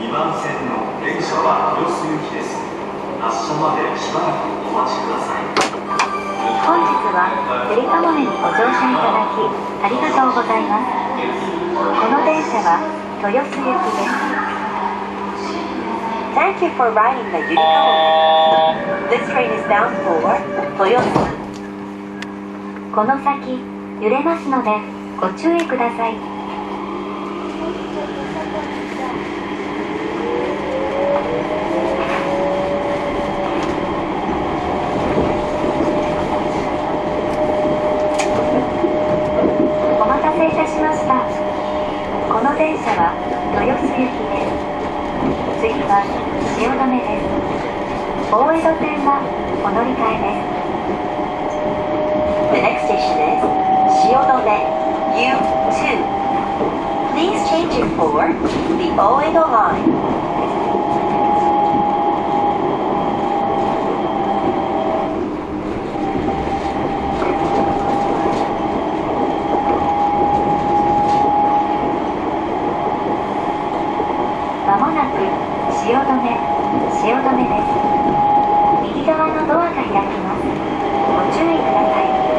番線の電車は豊洲行きです。発車までしばらくお待ちください。 本日はゆりかもめにご乗車いただきありがとうございます。この電車は豊洲行きです。 Thank you for riding the Yurikamoe. This train is bound for Toyosu. この先揺れますのでご注意ください。お待たせいたしました。この電車は豊洲行きです。次は汐留です。大江戸線はお乗り換えです。 The next station is Shiodome U2. Please change it for the Oedo line. まもなく汐留です。右側のドアが開きます。ご注意ください。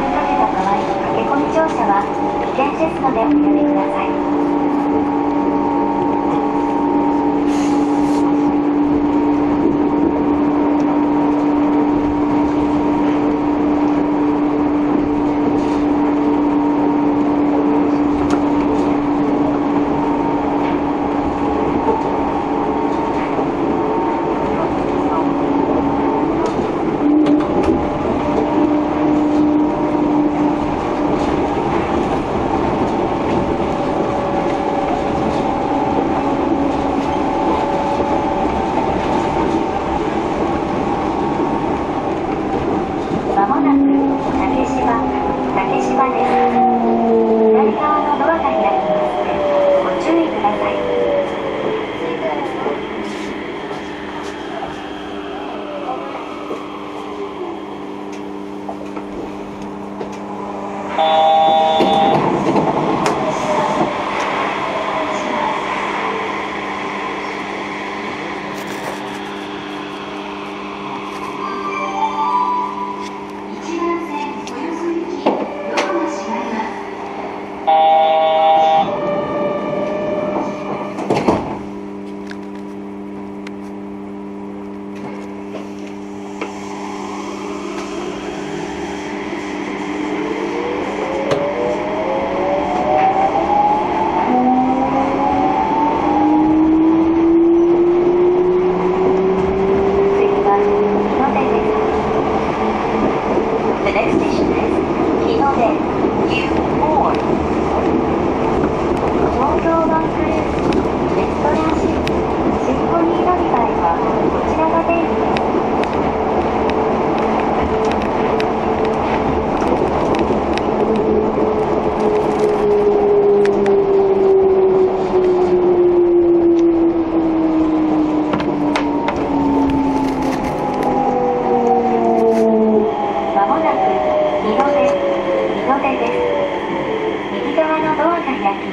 The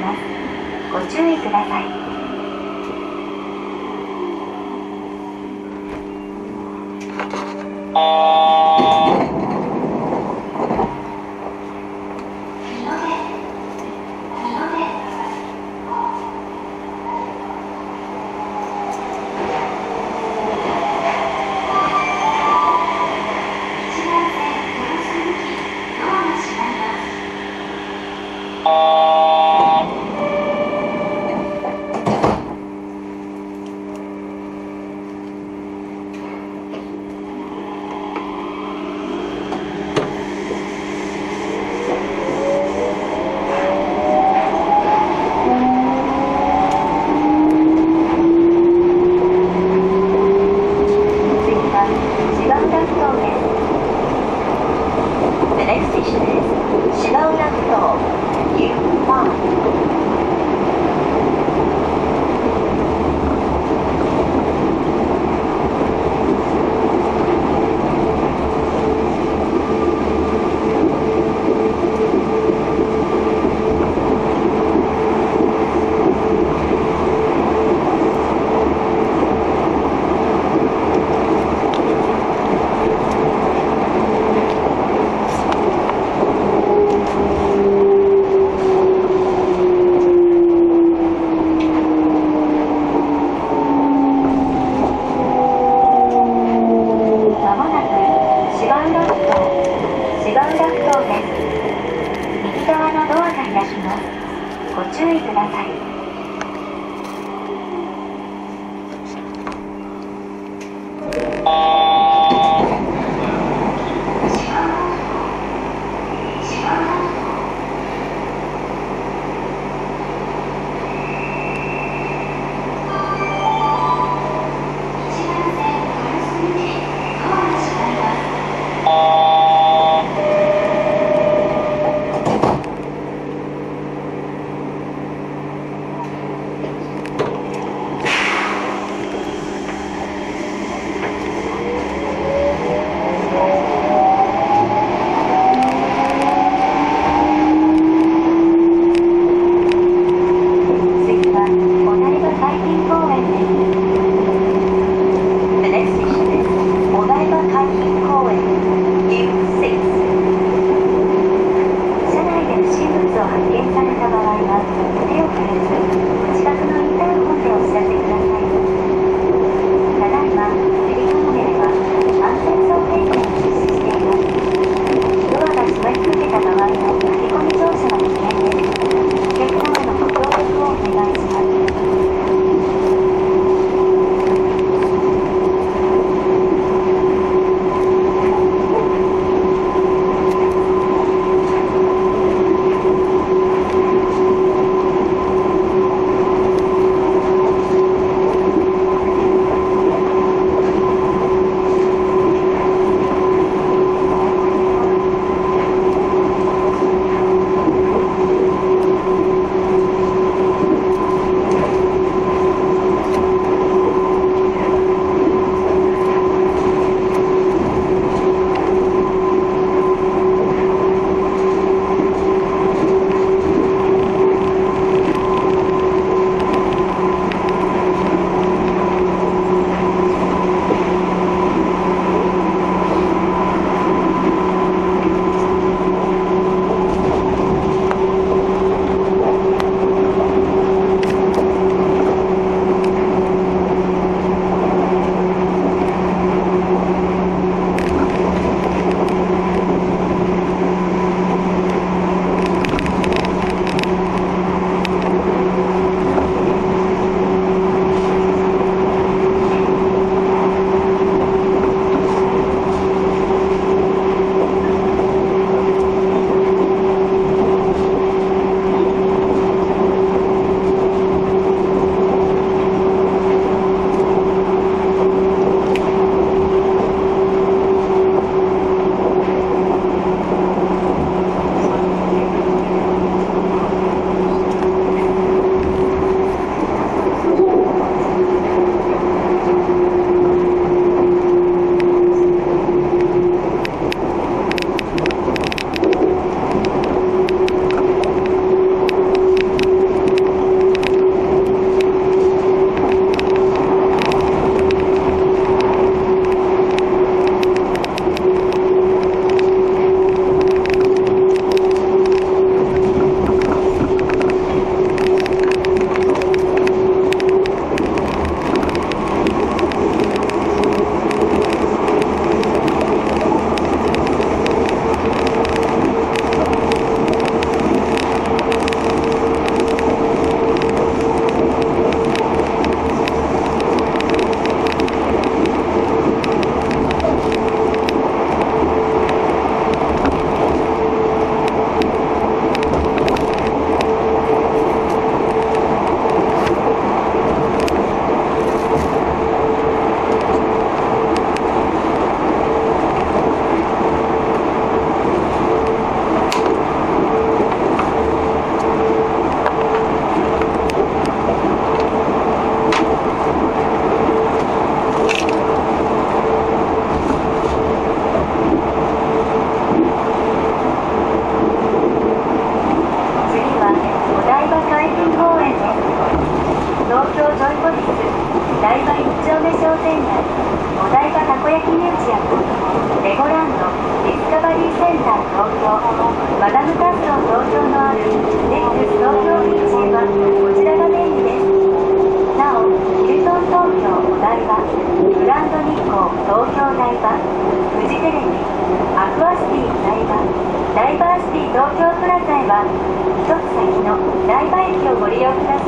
ます。ご注意ください。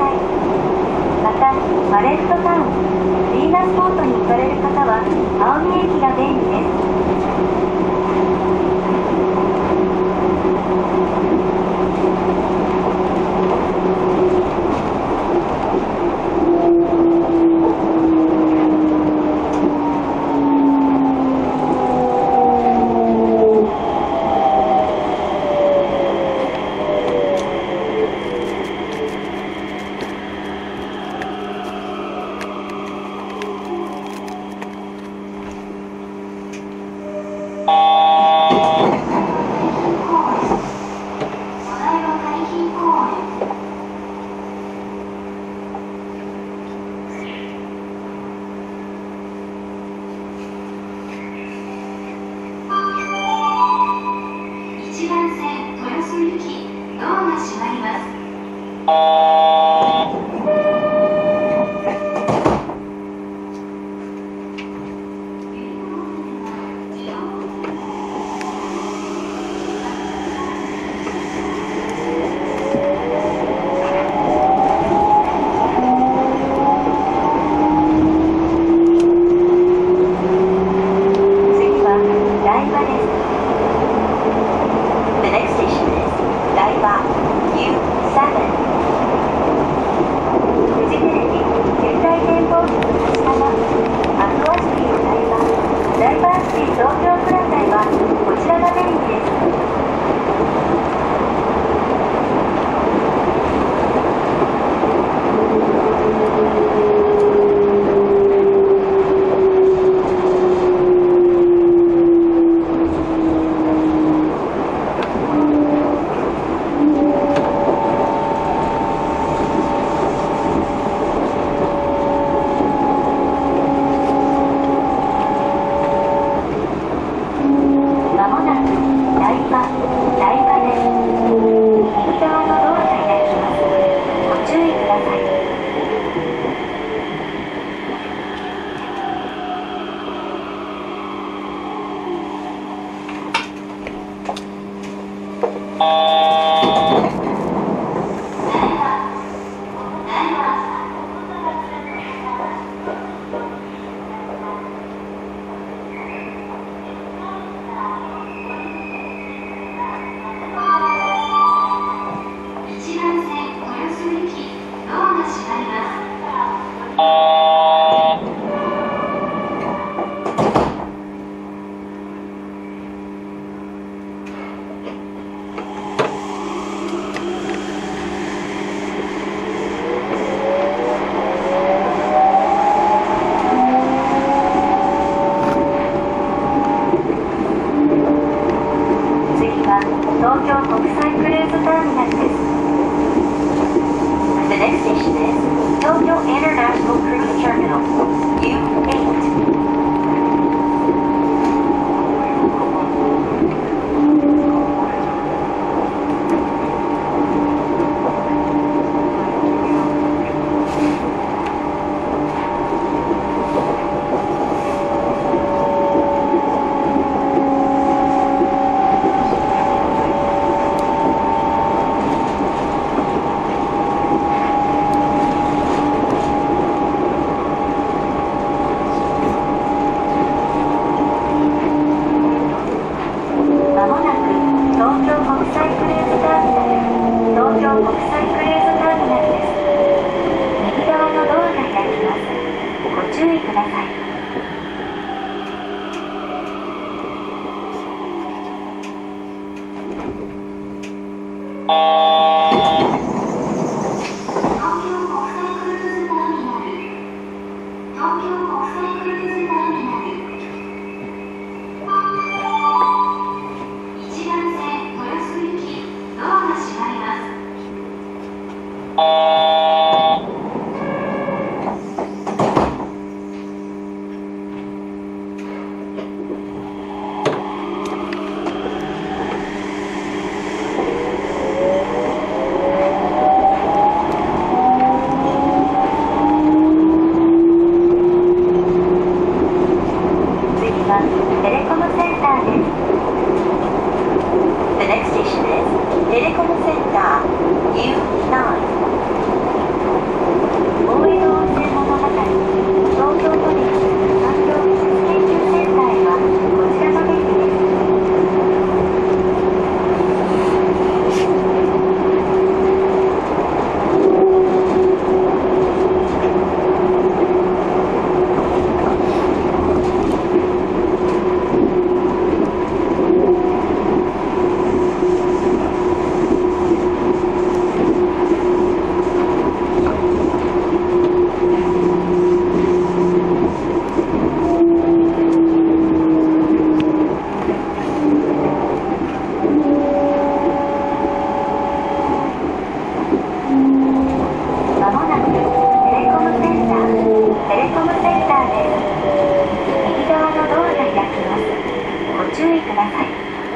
い。また、ファレストタウン、ヴィーナスポートに行かれる方は、青海駅が便利です。 1番線豊洲行きドアがレコムセンターです。右側のドアが開きます。ご注意ください。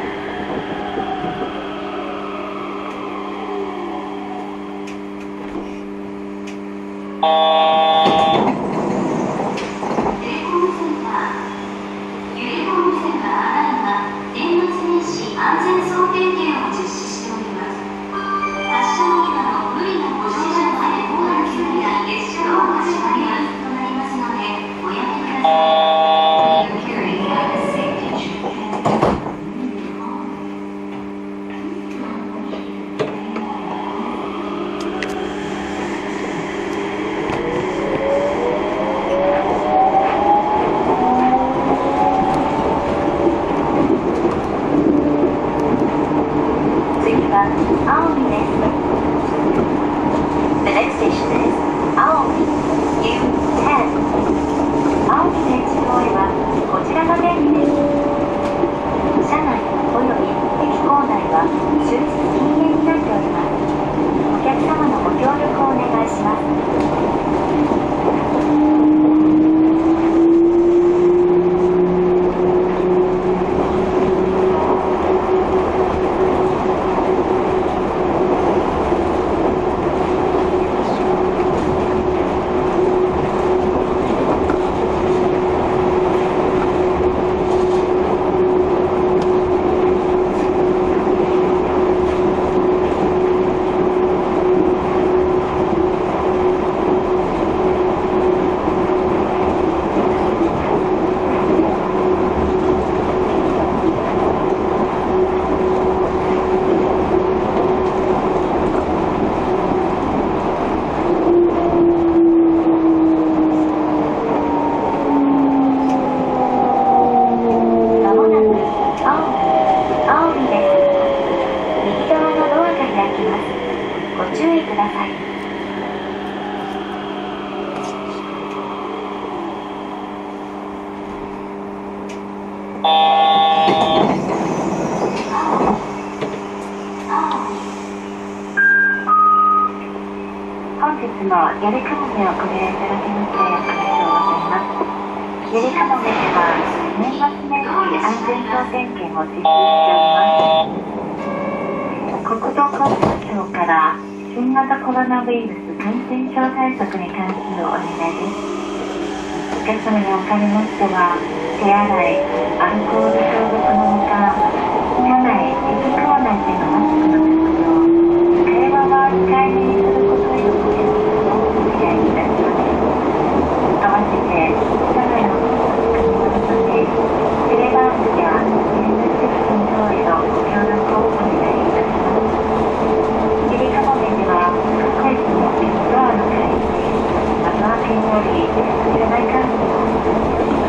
もゆりかもめをご利用いただきましてありがとうございます。ゆりかもめでは年末年始安全総点検を実施しております。国土交通省から新型コロナウイルス感染症対策に関するお願いです。お客様におかれましては手洗い、アルコール消毒のほか車内、自粛コーナーでのマスクの着用、会話は控えめにすることへのご協力をお願いいたします。合わせて車内の確認のためテレワークや連絡接近等へのご協力をお願いいたします。ゆりかもめでは各駅のドアの開閉、窓開けにより車内換気をお願いいたします。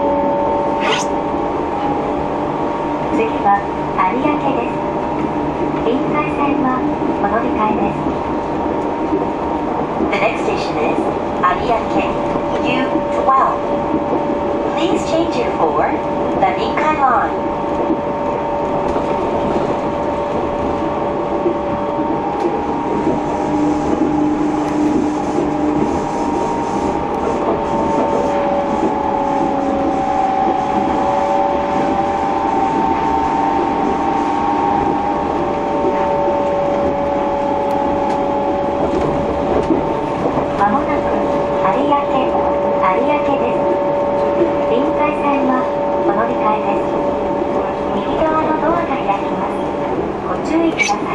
次は有明です。 臨海線はお乗り換えです。 The next station is Ariake U12. Please change it for the Ninkai line. まもなく有明です。臨海線はお乗り換えです。右側のドアが開きます。ご注意ください。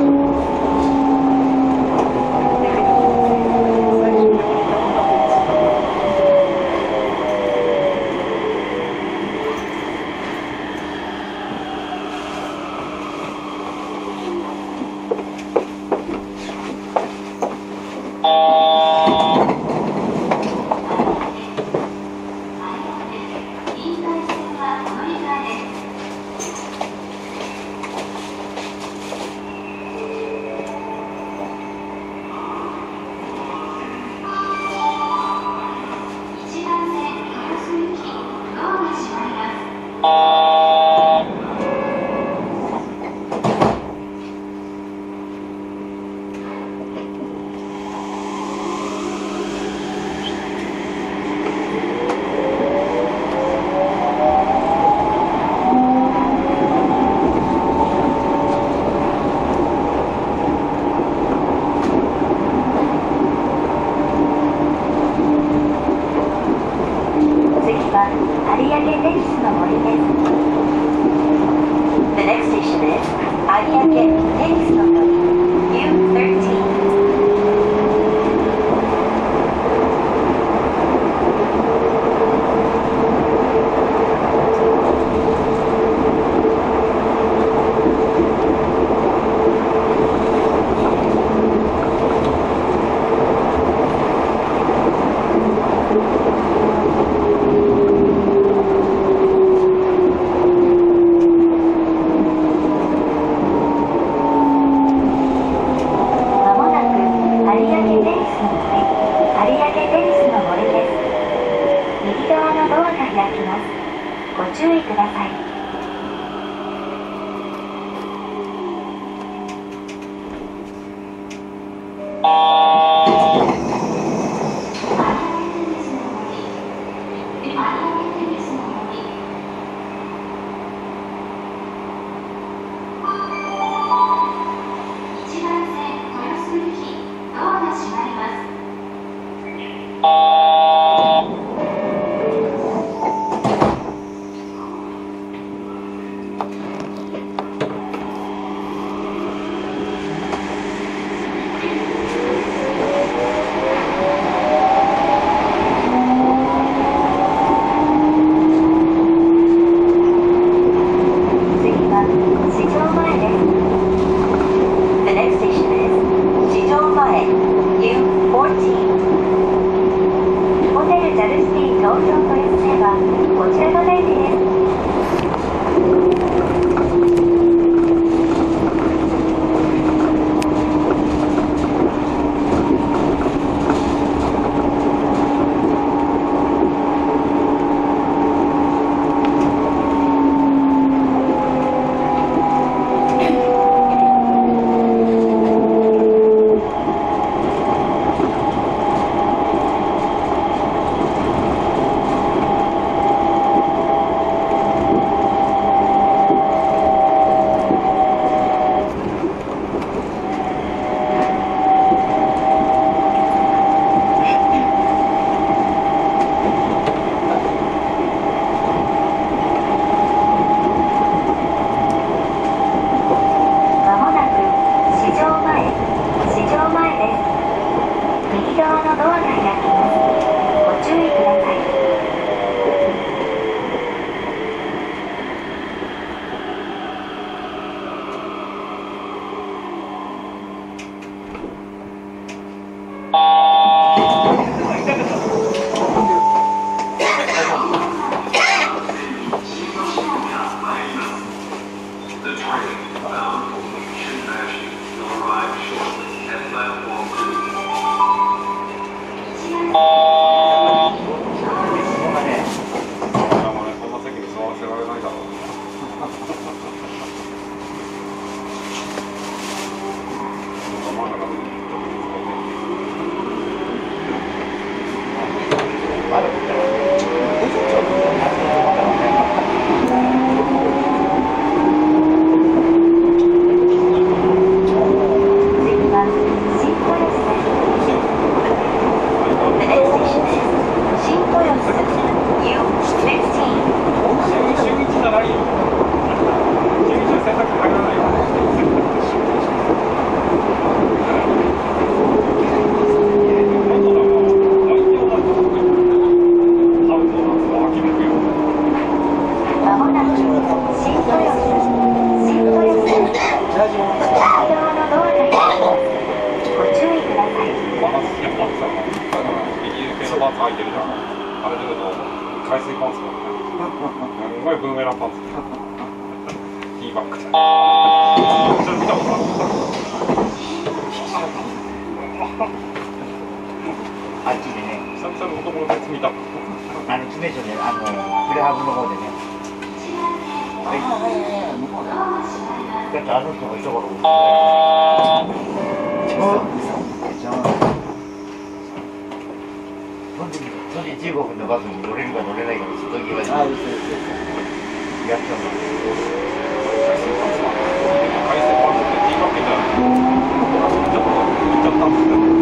次は有明テニスの森です。 The next station is Ariake Tennis no Mori U13. まもなく有明テニスの森です。右側のドアが開きます。ご注意ください。次は市場前です。 The next station is Shijoumae U14. ホテルジャルシティ東京という線はこちらのレンジです。まもなく市場前です。右側のドアが開きます。ご注意ください。 The train bound for Malaysia ブーメランパンツ。ティーバッグ。それ見たことある。 あっちでね、 久々の男の鉄見た。 詰め所で、プレハブの方でね。はい。向こうね。だっての人が一頃。それで15分のバスに乗れるか乗れないかの外際で。やったんだ。 海鮮パンツってティーバッグじゃない。ちょっと行っちゃったんですけど。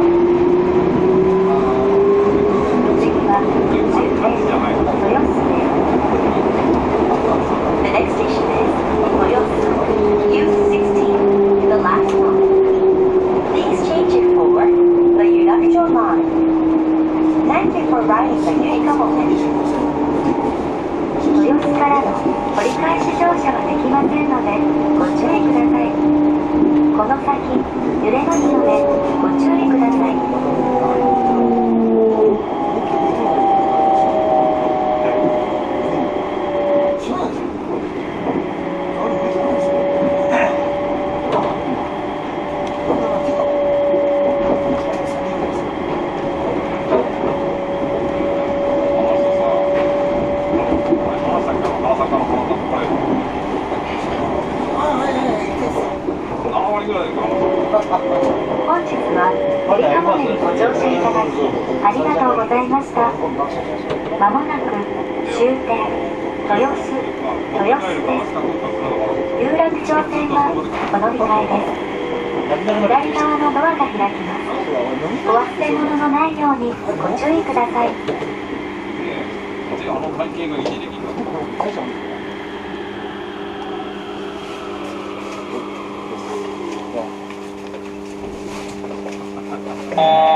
The next station is Toyosu U16, the last one. Please change it for the Yunakucho line. Thank you for riding the Unicamo. 豊洲からの折り返し乗車はできませんのでご注意ください。この先揺れますのでご注意ください。本日は折り浜にご乗車いただきありがとうございました。まもなく終点豊洲です。有楽町線はお乗り換えです。左側のドアが開きます。お忘れ物のないようにご注意ください。 会計が維持できるんだ。 あ